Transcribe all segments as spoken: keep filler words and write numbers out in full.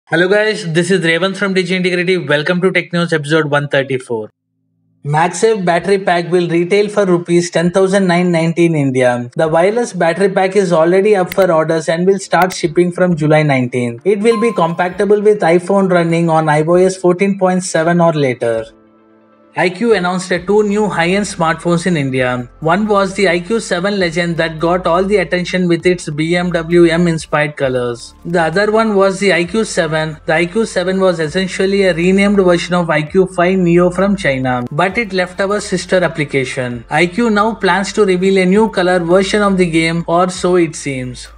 Hello guys, this is Revant from Digi Integrity. Welcome to Tech News episode one thirty-four. MagSafe battery pack will retail for rupees ten thousand nine hundred ninety in India. The wireless battery pack is already up for orders and will start shipping from July nineteenth. It will be compatible with iPhone running on iOS fourteen point seven or later. iQOO announced two new high-end smartphones in India. One was the iQOO seven Legend that got all the attention with its B M W M-inspired colors. The other one was the iQOO seven. The iQOO seven was essentially a renamed version of iQOO five Neo from China, but it left our sister application. iQOO now plans to reveal a new color version of the game, or so it seems.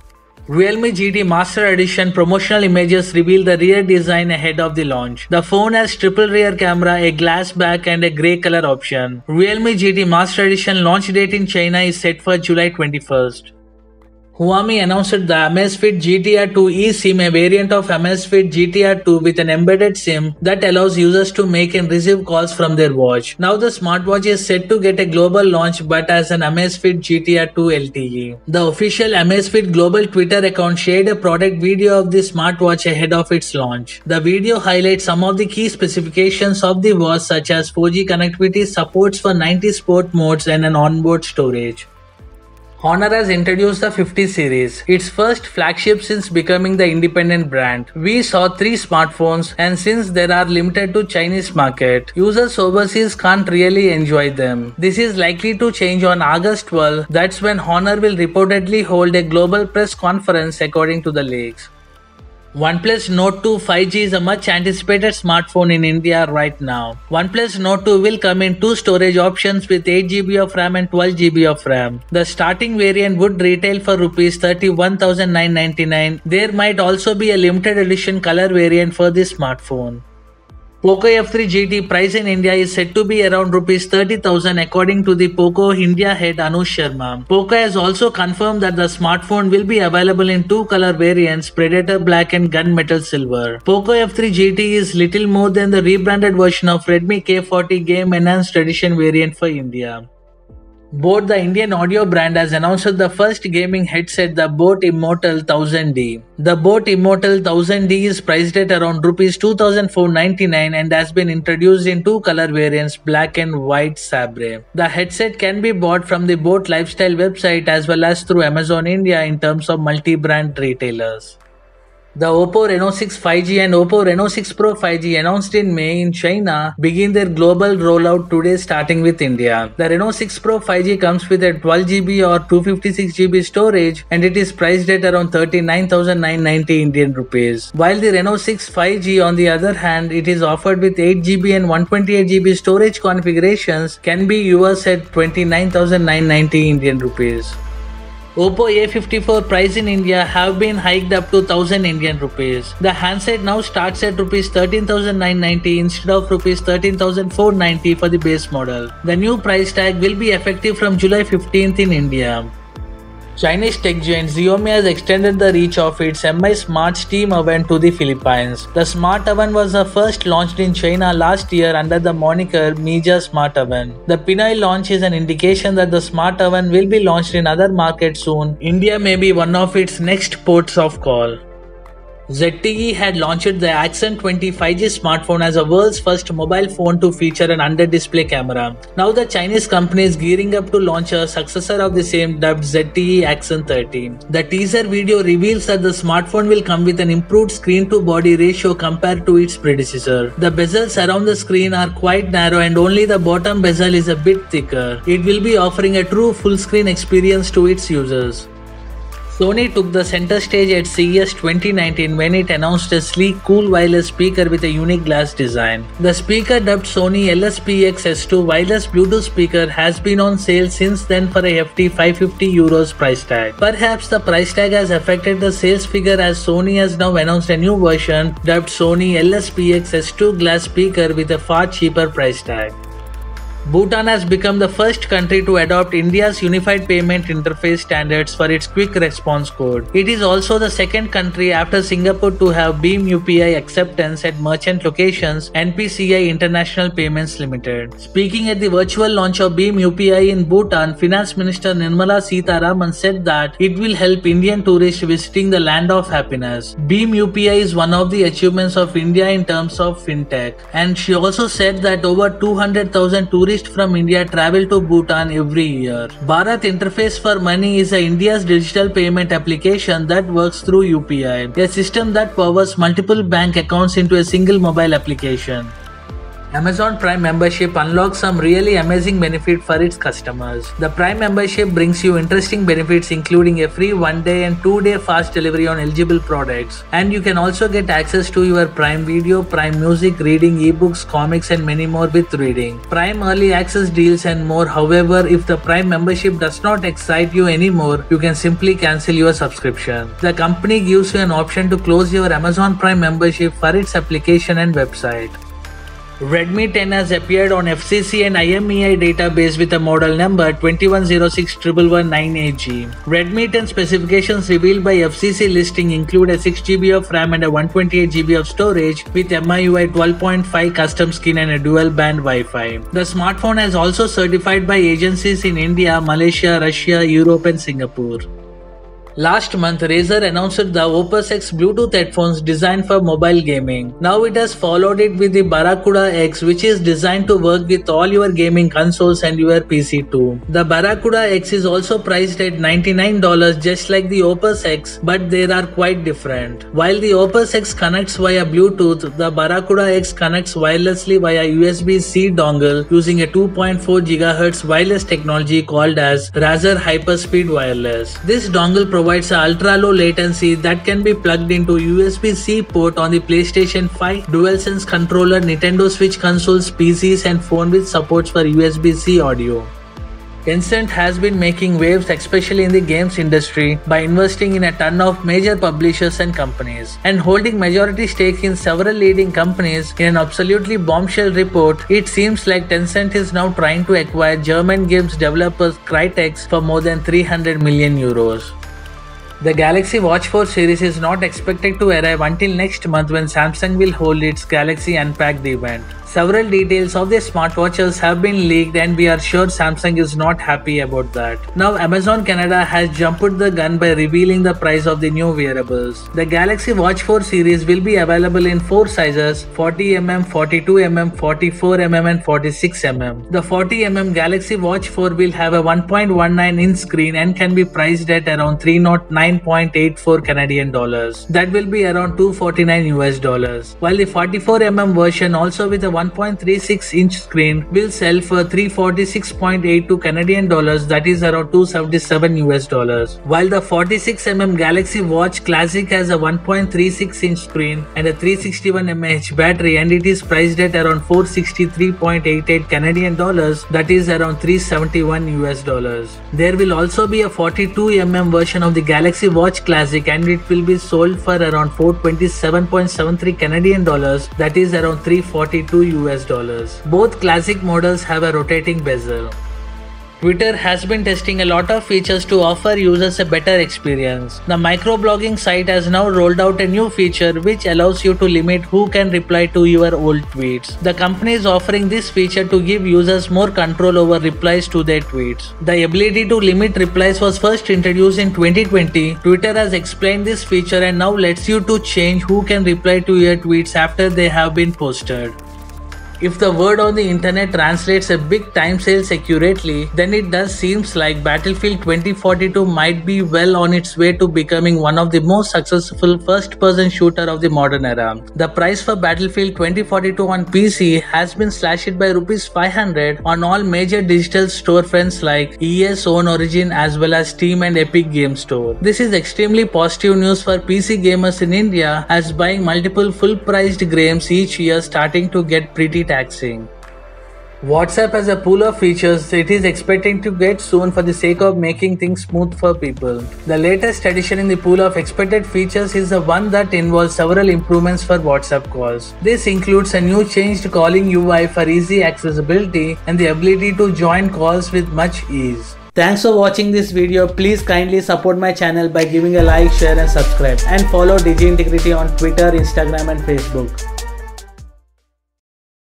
Realme G T Master Edition promotional images reveal the rear design ahead of the launch. The phone has triple rear camera, a glass back and a grey color option. Realme G T Master Edition launch date in China is set for July twenty-first. Huami announced the Amazfit G T R two eSIM, a variant of Amazfit G T R two with an embedded SIM that allows users to make and receive calls from their watch. Now the smartwatch is set to get a global launch but as an Amazfit G T R two L T E. The official Amazfit global Twitter account shared a product video of the smartwatch ahead of its launch. The video highlights some of the key specifications of the watch, such as four G connectivity, supports for ninety sport modes and an onboard storage. Honor has introduced the fifty series, its first flagship since becoming the independent brand. We saw three smartphones, and since they are limited to Chinese market, users overseas can't really enjoy them. This is likely to change on August twelfth. That's when Honor will reportedly hold a global press conference, according to the leaks. OnePlus Nord two five G is a much anticipated smartphone in India right now. OnePlus Nord two will come in two storage options with eight G B of RAM and twelve G B of RAM. The starting variant would retail for rupees thirty-one thousand nine hundred ninety-nine. There might also be a limited edition color variant for this smartphone. Poco F three G T price in India is said to be around rupees thirty thousand according to the Poco India head Anush Sharma. Poco has also confirmed that the smartphone will be available in two color variants, Predator Black and Gunmetal Silver. Poco F three G T is little more than the rebranded version of Redmi K forty Game Enhanced Edition variant for India. Boat, the Indian audio brand, has announced the first gaming headset, the Boat Immortal one thousand D. The Boat Immortal one thousand D is priced at around rupees two thousand four hundred ninety-nine and has been introduced in two color variants, black and white Sabre. The headset can be bought from the Boat Lifestyle website as well as through Amazon India in terms of multi-brand retailers. The Oppo Reno six five G and Oppo Reno six Pro five G announced in May in China begin their global rollout today, starting with India. The Reno six Pro five G comes with a twelve G B or two hundred fifty-six G B storage and it is priced at around thirty-nine thousand nine hundred ninety Indian rupees. While the Reno six five G, on the other hand, it is offered with eight G B and one hundred twenty-eight G B storage configurations, can be yours at twenty-nine thousand nine hundred ninety Indian rupees. Oppo A fifty-four price in India have been hiked up to one thousand Indian rupees. The handset now starts at rupees thirteen thousand nine hundred ninety instead of rupees thirteen thousand four hundred ninety for the base model. The new price tag will be effective from July fifteenth in India. Chinese tech giant Xiaomi has extended the reach of its M I Smart Steam Oven to the Philippines. The Smart Oven was the first launched in China last year under the moniker Mijia Smart Oven. The Pinoy launch is an indication that the Smart Oven will be launched in other markets soon. India may be one of its next ports of call. Z T E had launched the Accent twenty five G smartphone as the world's first mobile phone to feature an under-display camera. Now the Chinese company is gearing up to launch a successor of the same, dubbed Z T E Accent thirty. The teaser video reveals that the smartphone will come with an improved screen-to-body ratio compared to its predecessor. The bezels around the screen are quite narrow and only the bottom bezel is a bit thicker. It will be offering a true full-screen experience to its users. Sony took the center stage at C E S twenty nineteen when it announced a sleek, cool wireless speaker with a unique glass design. The speaker, dubbed Sony L S P X S two wireless Bluetooth speaker, has been on sale since then for a hefty five hundred fifty euros price tag. Perhaps the price tag has affected the sales figure as Sony has now announced a new version dubbed Sony L S P X S two glass speaker with a far cheaper price tag. Bhutan has become the first country to adopt India's Unified Payment Interface standards for its quick response code. It is also the second country after Singapore to have Beam U P I acceptance at merchant locations, N P C I International Payments Limited. Speaking at the virtual launch of Beam U P I in Bhutan, Finance Minister Nirmala Sitharaman said that it will help Indian tourists visiting the land of happiness. Beam U P I is one of the achievements of India in terms of fintech, and she also said that over two hundred thousand tourists from India travel to Bhutan every year. Bharat Interface for Money is a India's digital payment application that works through U P I, a system that powers multiple bank accounts into a single mobile application. Amazon Prime membership unlocks some really amazing benefits for its customers. The Prime membership brings you interesting benefits including a free one day and two day fast delivery on eligible products. And you can also get access to your Prime Video, Prime Music, reading, ebooks, comics and many more with reading. Prime early access deals and more. However, if the Prime membership does not excite you anymore, you can simply cancel your subscription. The company gives you an option to close your Amazon Prime membership for its application and website. Redmi ten has appeared on F C C and I M E I database with a model number two one zero six one one one nine eight G. Redmi ten specifications revealed by F C C listing include a six gigabytes of RAM and a one twenty-eight gigabytes of storage with M I U I twelve point five custom skin and a dual band Wi-Fi. The smartphone is also certified by agencies in India, Malaysia, Russia, Europe and Singapore. Last month, Razer announced the Opus X Bluetooth headphones designed for mobile gaming. Now it has followed it with the Barracuda X, which is designed to work with all your gaming consoles and your P C too. The Barracuda X is also priced at ninety-nine dollars just like the Opus X, but they are quite different. While the Opus X connects via Bluetooth, the Barracuda X connects wirelessly via U S B C dongle using a two point four gigahertz wireless technology called as Razer Hyperspeed Wireless. This dongle provides provides a ultra-low latency that can be plugged into U S B C port on the PlayStation five, DualSense controller, Nintendo Switch consoles, P Cs and phone with supports for U S B C audio. Tencent has been making waves especially in the games industry by investing in a ton of major publishers and companies and holding majority stake in several leading companies. In an absolutely bombshell report, it seems like Tencent is now trying to acquire German games developers Crytek for more than three hundred million euros. The Galaxy Watch four series is not expected to arrive until next month when Samsung will hold its Galaxy Unpacked event. Several details of the smartwatches have been leaked and we are sure Samsung is not happy about that. Now Amazon Canada has jumped the gun by revealing the price of the new wearables. The Galaxy Watch four series will be available in four sizes: forty millimeter, forty-two millimeter, forty-four millimeter and forty-six millimeter. The forty millimeter Galaxy Watch four will have a one point one nine inch screen and can be priced at around three oh nine point eight four Canadian dollars. That will be around two hundred forty-nine U S dollars. While the forty-four millimeter version, also with a one point three six inch screen, will sell for three hundred forty-six point eight two Canadian dollars, that is around two hundred seventy-seven U S dollars. While the forty-six millimeter Galaxy Watch Classic has a one point three six inch screen and a three hundred sixty-one milliamp hour battery and it is priced at around four hundred sixty-three point eight eight Canadian dollars, that is around three hundred seventy-one U S dollars. There will also be a forty-two millimeter version of the Galaxy Watch Classic and it will be sold for around four hundred twenty-seven point seven three Canadian dollars, that is around three hundred forty-two U S dollars. Both classic models have a rotating bezel. Twitter has been testing a lot of features to offer users a better experience. The microblogging site has now rolled out a new feature which allows you to limit who can reply to your old tweets. The company is offering this feature to give users more control over replies to their tweets. The ability to limit replies was first introduced in twenty twenty. Twitter has explained this feature and now lets you to change who can reply to your tweets after they have been posted. If the word on the internet translates a big time sales accurately, then it does seems like Battlefield twenty forty-two might be well on its way to becoming one of the most successful first-person shooter of the modern era. The price for Battlefield twenty forty-two on P C has been slashed by rupees five hundred on all major digital storefronts like E A's own Origin as well as Steam and Epic Games Store. This is extremely positive news for P C gamers in India, as buying multiple full-priced games each year starting to get pretty taxing. WhatsApp has a pool of features it is expecting to get soon for the sake of making things smooth for people. The latest addition in the pool of expected features is the one that involves several improvements for WhatsApp calls. This includes a new changed calling U I for easy accessibility and the ability to join calls with much ease. Thanks for watching this video. Please kindly support my channel by giving a like, share and subscribe, and follow Digi Integrity on Twitter, Instagram and Facebook.